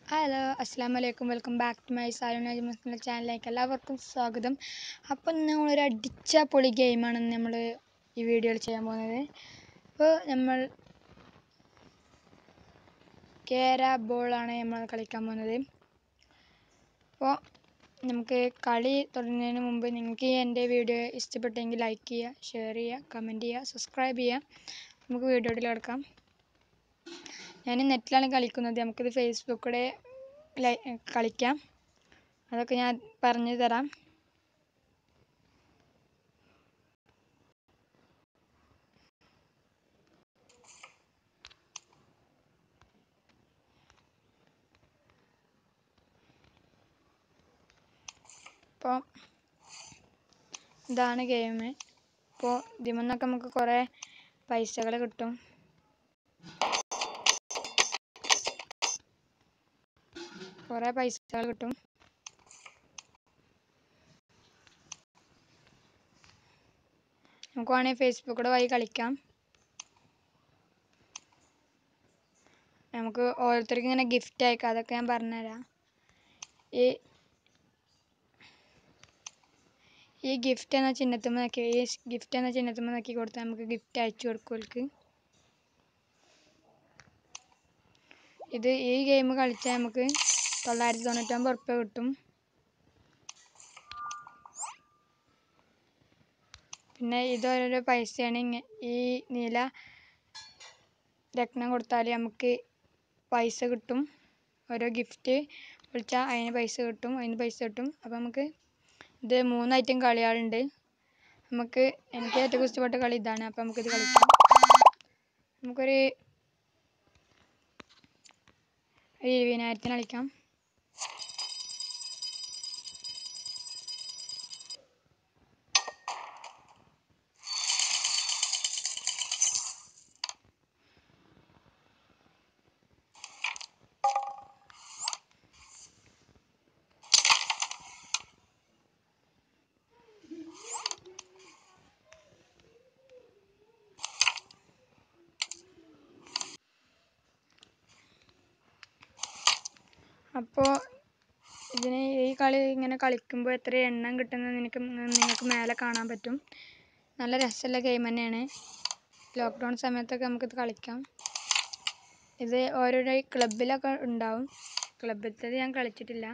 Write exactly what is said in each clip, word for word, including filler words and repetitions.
Hello അസ്സലാമു അലൈക്കും welcome back to my സാലുന ചാനലിലേക്ക് എല്ലാവർക്കും സ്വാഗതം. അപ്പം നമ്മളൊരു അടിച്ച പൊളി ഗെയിമാണ് നമ്മൾ ഈ വീഡിയോയിൽ ചെയ്യാൻ പോകുന്നത്. അപ്പോൾ നമ്മൾ കേര ബോളാണ് നമ്മൾ കളിക്കാൻ പോകുന്നത്. അപ്പോൾ നമുക്ക് കളി തുടങ്ങുന്നതിന് മുമ്പ് നിങ്ങൾക്ക് എൻ്റെ വീഡിയോ ഇഷ്ടപ്പെട്ടെങ്കിൽ ലൈക്ക് ചെയ്യുക, ഷെയർ ചെയ്യുക, കമൻറ്റ് ചെയ്യുക, സബ്സ്ക്രൈബ് ചെയ്യുക. നമുക്ക് വീഡിയോയിൽ കിടക്കാം. ഞാൻ നെറ്റിലാണ് കളിക്കുന്നത്. നമുക്കിത് ഫേസ്ബുക്കിലൂടെ കളിക്കാം. അതൊക്കെ ഞാൻ പറഞ്ഞു തരാം. അപ്പോൾ ഇതാണ് ഗെയിം. ഇപ്പോൾ ഇതിൽ നിന്നൊക്കെ നമുക്ക് കുറേ പൈസകൾ കിട്ടും. കുറേ പൈസകൾ കിട്ടും. നമുക്ക് വേണമെങ്കിൽ ഫേസ്ബുക്കിലൂടെ വഴി കളിക്കാം. നമുക്ക് ഓരോരുത്തർക്കും ഇങ്ങനെ ഗിഫ്റ്റ് അയക്കാം. അതൊക്കെ ഞാൻ പറഞ്ഞുതരാം. ഈ ഈ ഗിഫ്റ്റ് എന്ന ചിഹ്നത്തുമ്പോൾ നോക്കി ഈ ഗിഫ്റ്റ് എന്ന ചിഹ്നത്തുമ്പോൾ നോക്കി കൊടുത്താൽ നമുക്ക് ഗിഫ്റ്റ് അയച്ചു കൊടുക്കും. ഇത് ഈ ഗെയിം കളിച്ചാൽ നമുക്ക് തൊള്ളായിരത്തി തൊണ്ണൂറ്റൊമ്പത് ഉറുപ്പ്യ കിട്ടും. പിന്നെ ഇതോരോരോ പൈസയാണ്. ഈ നീല രത്നം കൊടുത്താൽ നമുക്ക് പൈസ കിട്ടും. ഓരോ ഗിഫ്റ്റ് വിളിച്ചാൽ അതിന് പൈസ കിട്ടും അതിന് പൈസ കിട്ടും. അപ്പോൾ നമുക്ക് ഇത് മൂന്ന് ഐറ്റം കളികളുണ്ട്. നമുക്ക് എനിക്ക് ഏറ്റവും ഇഷ്ടപ്പെട്ട കളി ഇതാണ്. അപ്പോൾ നമുക്കിത് കളിക്കാം. നമുക്കൊരു ഇരുപതിനായിരത്തിന് കളിക്കാം. അപ്പോൾ ഇതിന് ഈ കളി ഇങ്ങനെ കളിക്കുമ്പോൾ എത്ര എണ്ണം കിട്ടുന്നത് നിനക്ക് നിങ്ങൾക്ക് മേലെ കാണാൻ പറ്റും. നല്ല രസമുള്ള ഗെയിം തന്നെയാണ്. ലോക്ക്ഡൗൺ സമയത്തൊക്കെ നമുക്കിത് കളിക്കാം. ഇത് ഓരോരോ ക്ലബിലൊക്കെ ഉണ്ടാവും. ക്ലബിലത്തേത് ഞാൻ കളിച്ചിട്ടില്ല.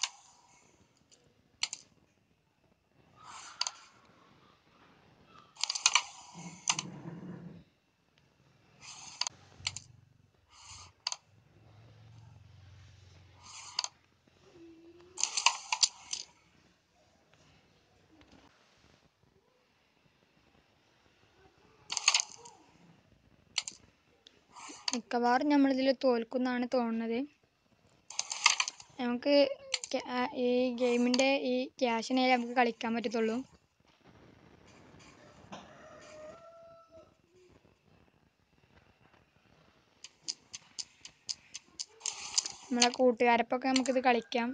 മിക്കവാറും നമ്മളിതിൽ തോൽക്കുമെന്നാണ് തോന്നുന്നത്. നമുക്ക് ഈ ഗെയിമിൻ്റെ ഈ ക്യാഷിനെ നമുക്ക് കളിക്കാൻ പറ്റത്തുള്ളൂ. നമ്മളെ കൂട്ടുകാരപ്പൊക്കെ നമുക്കിത് കളിക്കാം.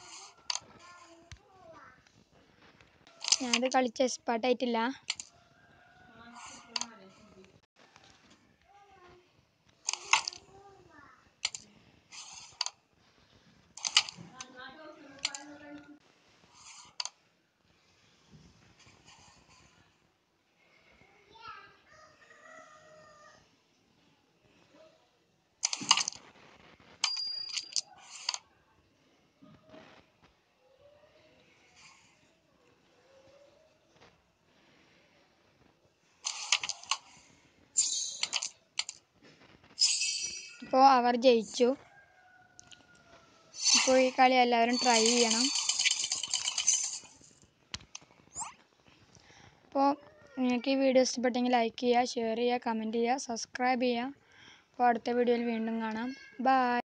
ഞാനിത് കളിച്ച് എക്സ്പേർട്ടായിട്ടില്ല. അപ്പോൾ അവർ ജയിച്ചു. അപ്പോൾ ഈ കളി എല്ലാവരും ട്രൈ ചെയ്യണം. അപ്പോൾ നിങ്ങൾക്ക് ഈ വീഡിയോ ഇഷ്ടപ്പെട്ടെങ്കിൽ ലൈക്ക് ചെയ്യുക, ഷെയർ ചെയ്യുക, കമൻറ്റ് ചെയ്യുക, സബ്സ്ക്രൈബ് ചെയ്യുക. അപ്പോൾ അടുത്ത വീഡിയോയിൽ വീണ്ടും കാണാം. ബൈ.